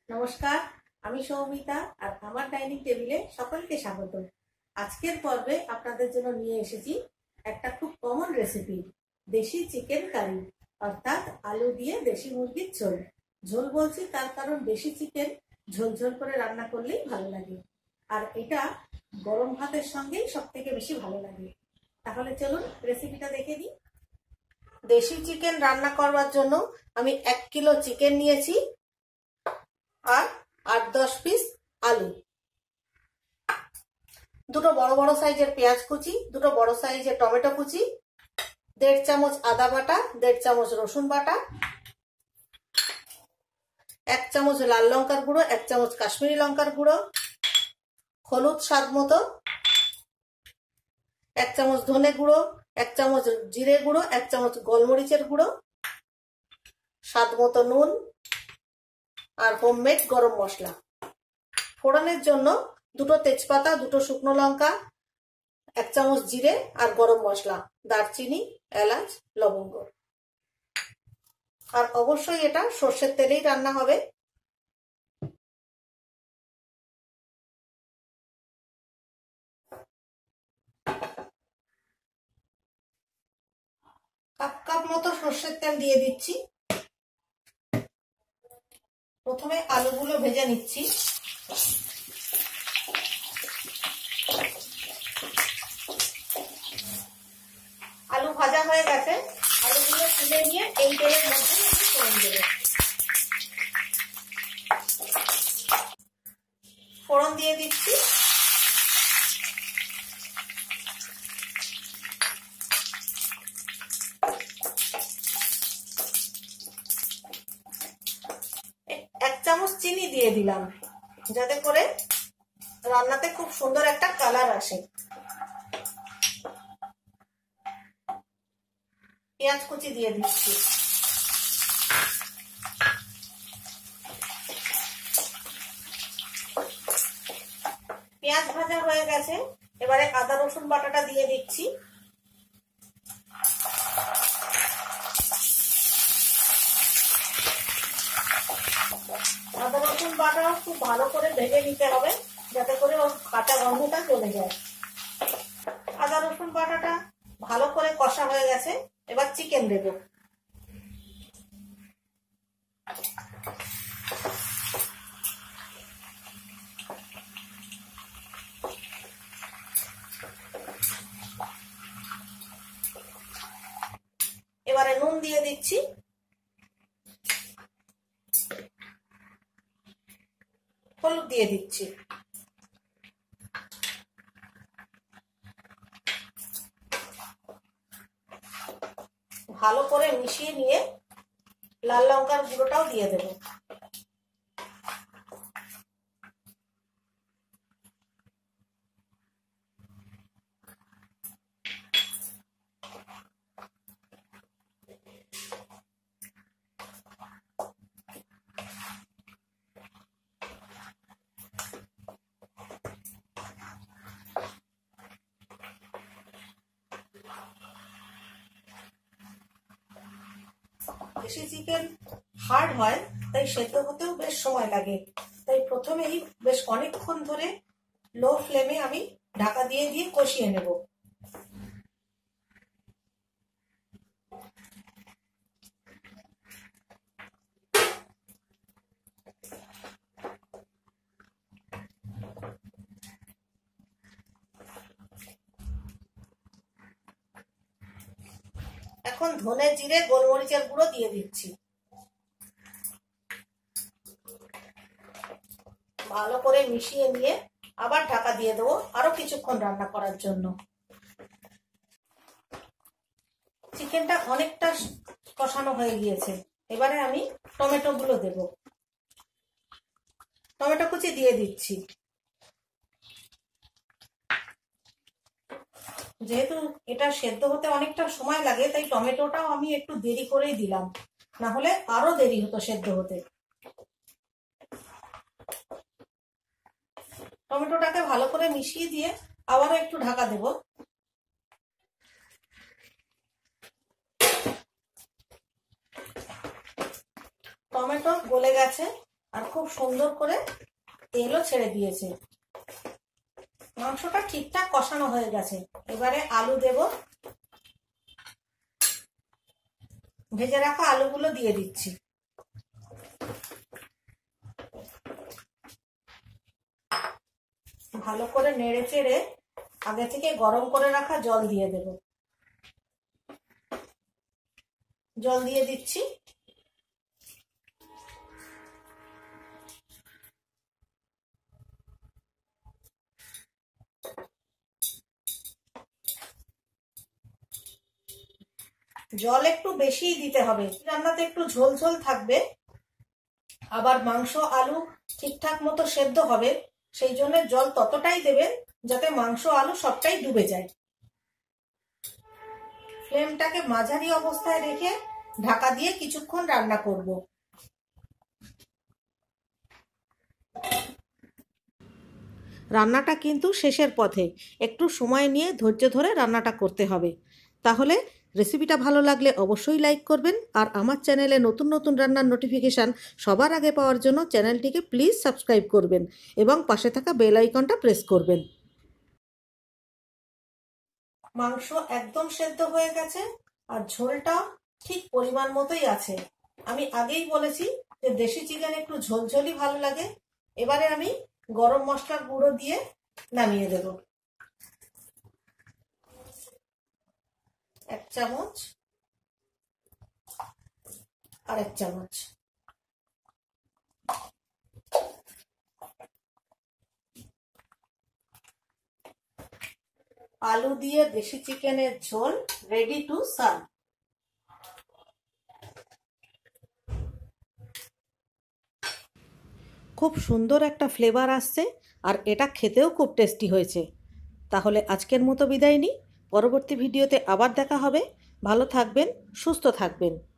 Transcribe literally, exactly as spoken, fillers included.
নমস্কার, আমি সৌমিতা আর আমার ডাইনিং টেবিলে সকলকে স্বাগত। আজকের পর্বে আপনাদের জন্য নিয়ে এসেছি একটা খুব কমন রেসিপি, দেশি চিকেন কারি, অর্থাৎ আলু দিয়ে দেশি মুরগির ঝোল। ঝোল বলছি তার কারণ দেশি চিকেন ঝোল ঝোল করে রান্না করলেই ভালো লাগে, আর এটা গরম ভাতের সঙ্গেই সব থেকে বেশি ভালো লাগে। তাহলে চলুন রেসিপিটা দেখে নিই। দেশি চিকেন রান্না করবার জন্য আমি এক কিলো চিকেন নিয়েছি আর আট দশ পিস আলু, দুটো বড় বড় সাইজের পেঁয়াজ কুচি, দুটো বড় সাইজের টমেটো কুচি, দেড় চামচ আদা বাটা, দেড় চামচ রসুন বাটা, এক চামচ লাল লঙ্কার গুঁড়ো, এক চামচ কাশ্মীরি লঙ্কার গুঁড়ো, হলুদ স্বাদ মতো, এক চামচ ধনে গুঁড়ো, এক চামচ জিরে গুঁড়ো, এক চামচ গোলমরিচের গুঁড়ো, স্বাদ মতো নুন আর হোমমেড গরম মশলা। ফোড়নের জন্য দুটো তেজপাতা, দুটো শুকনো লঙ্কা, এক চামচ জিরে আর গরম মশলা, দারচিনি, এলাচ, লবঙ্গ। আর অবশ্যই এটা সর্ষের তেলেই রান্না হবে। কাপ কাপ মতো সর্ষের তেল দিয়ে দিচ্ছি। প্রথমে আলুগুলো ভেজে নিচ্ছি। আলু ভাজা হয়ে গেছে, আলুগুলো তুলে নিয়ে এই তেলের মধ্যে একটু ফোড়ন দেব। ফোড়ন দিয়ে দিচ্ছি। এক চামচ চিনি দিয়ে দিলাম, যাতে করে রান্নাতে খুব সুন্দর একটা কালার আসে। পেঁয়াজ কুচি দিয়ে দিচ্ছি। পেঁয়াজ ভাজা হয়ে গেছে, এবারে আদা রসুন বাটাটা দিয়ে দিচ্ছি। আদা রসুন বাটা খুব ভালো করে ভেজে নিতে হবে, যাতে করে ওর কাঁচা গন্ধটা চলে যায়। আদা রসুন বাটাটা ভালো করে কষা হয়ে গেছে, এবার চিকেন দেব। এবারে নুন দিয়ে দিচ্ছি, হলুদ দিয়ে দিচ্ছি। ভালো করে মিশিয়ে নিয়ে লাল লঙ্কার গুঁড়োটাও দিয়ে দেব। দেশি চিকেন হার্ড হয়, তাই সেদ্ধ হতেও বেশ সময় লাগে। তাই প্রথমেই বেশ অনেকক্ষণ ধরে লো ফ্লেমে আমি ঢাকা দিয়ে দিয়ে কষিয়ে নেব। এখন ধনে জিরে গোলমরিচের গুঁড়ো দিয়ে দিচ্ছি। ভালো করে মিশিয়ে নিয়ে আবার ঢাকা দিয়ে দেবো আরো কিছুক্ষণ রান্না করার জন্য। চিকেনটা অনেকটা কষানো হয়ে গিয়েছে, এবারে আমি টমেটো গুলো দেব। টমেটো কুচি দিয়ে দিচ্ছি। যেহেতু এটা সেদ্ধ হতে অনেকটা সময় লাগে, তাই টমেটোটাও আমি একটু দেরি করেই দিলাম, না হলে আরো দেরি হতো সেদ্ধ হতে। টমেটোটাকে ভালো করে মিশিয়ে দিয়ে আবারও একটু ঢাকা দেব। টমেটো গলে গেছে, আর খুব সুন্দর করে তেলও ছেড়ে দিয়েছে। মাংসটা ঠিকঠাক কষানো হয়ে গেছে। এবারে আলু দেব। ভেজে রাখা আলুগুলো দিয়ে দিচ্ছি। ভালো করে নেড়ে চেড়ে আগে থেকে গরম করে রাখা জল দিয়ে দেব। জল দিয়ে দিচ্ছি। জল একটু বেশিই দিতে হবে, রান্নাতে একটু ঝোল ঝোল থাকবে, আবার মাংস আলু ঠিকঠাক মতো সেদ্ধ হবে, সেই জন্য জল ততটাই দেবেন যাতে মাংস আলু সবটাই ডুবে যায়। ফ্লেমটাকে মাঝারি অবস্থায় রেখে ঢাকা দিয়ে কিছুক্ষণ রান্না করব। রান্নাটা কিন্তু শেষের পথে, একটু সময় নিয়ে ধৈর্য ধরে রান্নাটা করতে হবে। তাহলে রেসিপিটা ভালো লাগলে অবশ্যই লাইক করবেন, আর আমার চ্যানেলে নতুন নতুন রান্নার নোটিফিকেশান সবার আগে পাওয়ার জন্য চ্যানেলটিকে প্লিজ সাবস্ক্রাইব করবেন এবং পাশে থাকা বেল আইকনটা প্রেস করবেন। মাংস একদম সেদ্ধ হয়ে গেছে আর ঝোলটা ঠিক পরিমাণ মতোই আছে। আমি আগেই বলেছি যে দেশি চিকেন একটু ঝোলঝোলই ভালো লাগে। এবারে আমি গরম মশলার গুঁড়ো দিয়ে নামিয়ে দেব। এক চামচ আর এক চামচ। আলু দিয়ে দেশি চিকেনের ঝোল রেডি টু সার্ভ। খুব সুন্দর একটা ফ্লেভার আসছে আর এটা খেতেও খুব টেস্টি হয়েছে। তাহলে আজকের মতো বিদায় নিই। পরবর্তী ভিডিওতে আবার দেখা হবে। ভালো থাকবেন, সুস্থ থাকবেন।